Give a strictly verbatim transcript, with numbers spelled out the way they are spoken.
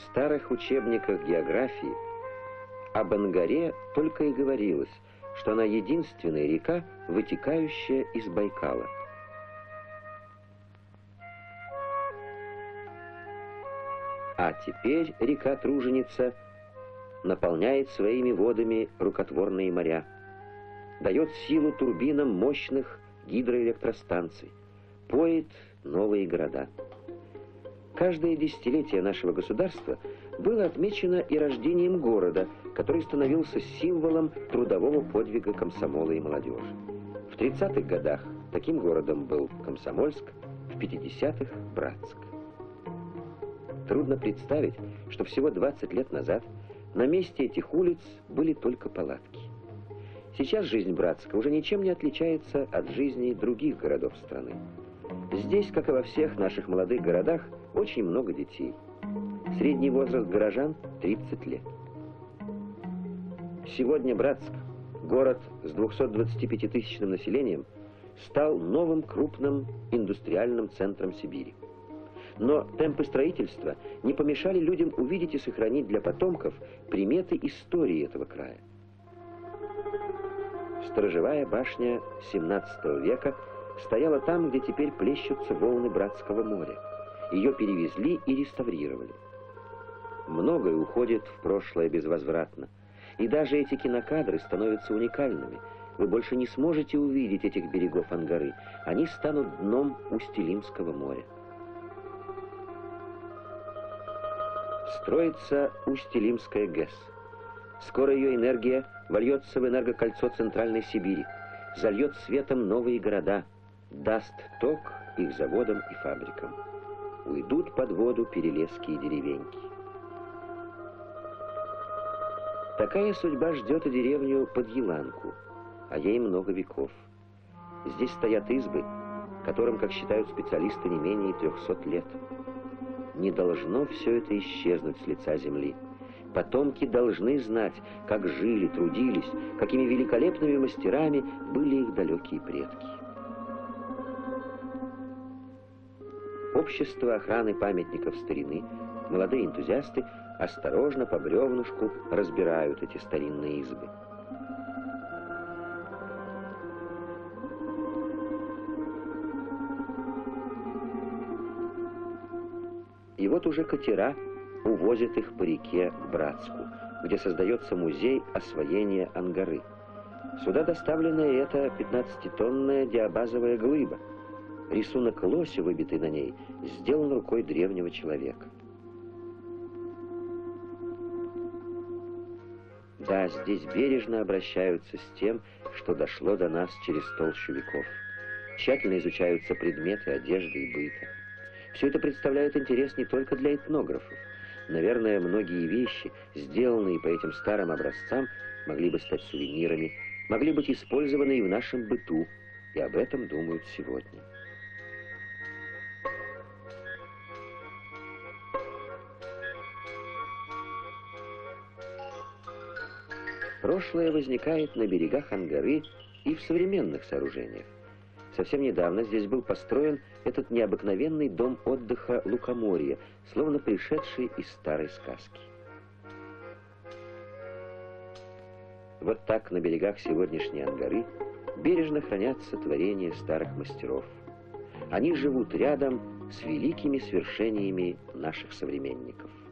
старых учебниках географии об Ангаре только и говорилось, что она единственная река, вытекающая из Байкала. А теперь река Труженица наполняет своими водами рукотворные моря, дает силу турбинам мощных гидроэлектростанций, поет новые города. Каждое десятилетие нашего государства было отмечено и рождением города, который становился символом трудового подвига комсомола и молодежи. В тридцатых годах таким городом был Комсомольск, в пятидесятых – Братск. Трудно представить, что всего двадцать лет назад на месте этих улиц были только палатки. Сейчас жизнь Братска уже ничем не отличается от жизни других городов страны. Здесь, как и во всех наших молодых городах, очень много детей. Средний возраст горожан – тридцать лет. Сегодня Братск, город с двухсотдвадцатипятитысячным населением, стал новым крупным индустриальным центром Сибири. Но темпы строительства не помешали людям увидеть и сохранить для потомков приметы истории этого края. Сторожевая башня семнадцатого века стояла там, где теперь плещутся волны Братского моря. Ее перевезли и реставрировали. Многое уходит в прошлое безвозвратно. И даже эти кинокадры становятся уникальными. Вы больше не сможете увидеть этих берегов Ангары. Они станут дном Усть-Илимского моря. Строится Усть-Илимская ГЭС. Скоро ее энергия вольется в энергокольцо Центральной Сибири, зальет светом новые города, даст ток их заводам и фабрикам. Уйдут под воду перелесские деревеньки. Такая судьба ждет и деревню Подъеланку, а ей много веков. Здесь стоят избы, которым, как считают специалисты, не менее трехсот лет. Не должно все это исчезнуть с лица земли. Потомки должны знать, как жили, трудились, какими великолепными мастерами были их далекие предки. Общество охраны памятников старины, молодые энтузиасты осторожно по бревнушку разбирают эти старинные избы. И вот уже катера увозят их по реке к Братску, где создается музей освоения Ангары. Сюда доставлена и эта пятнадцатитонная диабазовая глыба. Рисунок лося, выбитый на ней, сделан рукой древнего человека. Да, здесь бережно обращаются с тем, что дошло до нас через толщу веков. Тщательно изучаются предметы одежды и быта. Все это представляет интерес не только для этнографов. Наверное, многие вещи, сделанные по этим старым образцам, могли бы стать сувенирами, могли быть использованы и в нашем быту, и об этом думают сегодня. Прошлое возникает на берегах Ангары и в современных сооружениях. Совсем недавно здесь был построен этот необыкновенный дом отдыха Лукоморья, словно пришедший из старой сказки. Вот так на берегах сегодняшней Ангары бережно хранятся творения старых мастеров. Они живут рядом с великими свершениями наших современников.